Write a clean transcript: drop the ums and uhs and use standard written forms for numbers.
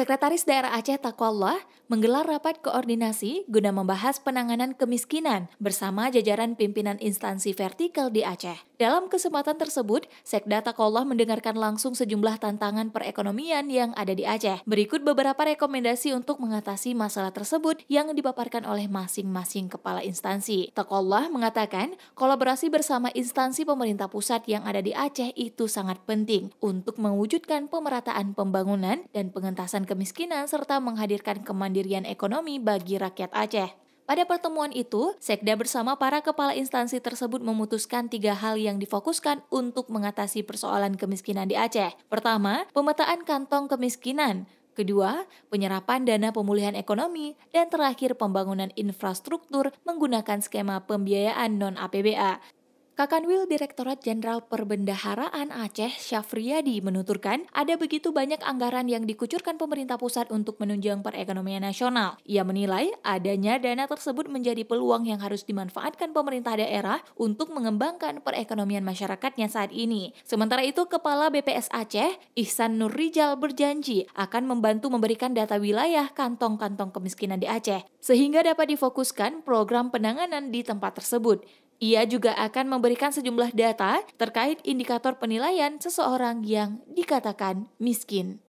Sekretaris Daerah Aceh Taqwallah menggelar rapat koordinasi guna membahas penanganan kemiskinan bersama jajaran pimpinan instansi vertikal di Aceh. Dalam kesempatan tersebut, Sekda Taqwallah mendengarkan langsung sejumlah tantangan perekonomian yang ada di Aceh. Berikut beberapa rekomendasi untuk mengatasi masalah tersebut yang dipaparkan oleh masing-masing kepala instansi. Taqwallah mengatakan, kolaborasi bersama instansi pemerintah pusat yang ada di Aceh itu sangat penting untuk mewujudkan pemerataan pembangunan dan pengentasan kemiskinan serta menghadirkan kemandirian ekonomi bagi rakyat Aceh. Pada pertemuan itu, Sekda bersama para kepala instansi tersebut memutuskan 3 hal yang difokuskan untuk mengatasi persoalan kemiskinan di Aceh. Pertama, pemetaan kantong kemiskinan. Kedua, penyerapan dana pemulihan ekonomi. Dan terakhir, pembangunan infrastruktur menggunakan skema pembiayaan non-APBA. Kakanwil Direktorat Jenderal Perbendaharaan Aceh, Syafriyadi, menuturkan ada begitu banyak anggaran yang dikucurkan pemerintah pusat untuk menunjang perekonomian nasional. Ia menilai adanya dana tersebut menjadi peluang yang harus dimanfaatkan pemerintah daerah untuk mengembangkan perekonomian masyarakatnya saat ini. Sementara itu, Kepala BPS Aceh, Ihsan Nurrijal, berjanji akan membantu memberikan data wilayah kantong-kantong kemiskinan di Aceh, sehingga dapat difokuskan program penanganan di tempat tersebut. Ia juga akan memberikan sejumlah data terkait indikator penilaian seseorang yang dikatakan miskin.